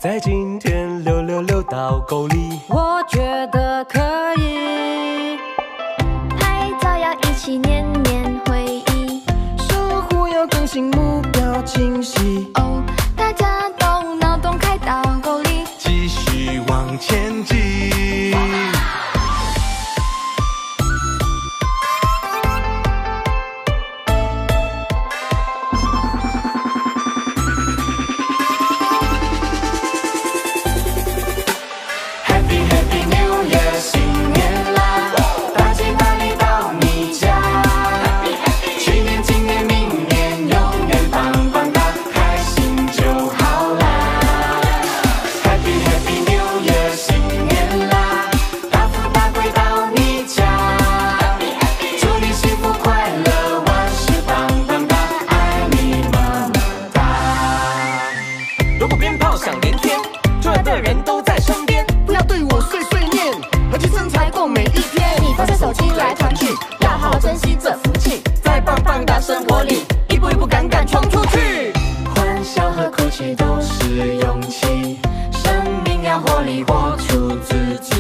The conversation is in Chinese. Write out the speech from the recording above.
在今天溜到沟里， 我觉得可以。 拍照要一起年年回忆， 守护要更新目标清晰。 哦，大家都脑洞开到沟里， 继续往前进。 如果鞭炮响连天，重要的人都在身边， 不要对我碎碎念，和气生财过每一天。 你放下手机来团聚，要好好珍惜这福气， 在棒棒的生活里，一步一步敢冲出去。 欢笑和哭泣都是勇气，生命要活力，活出自己。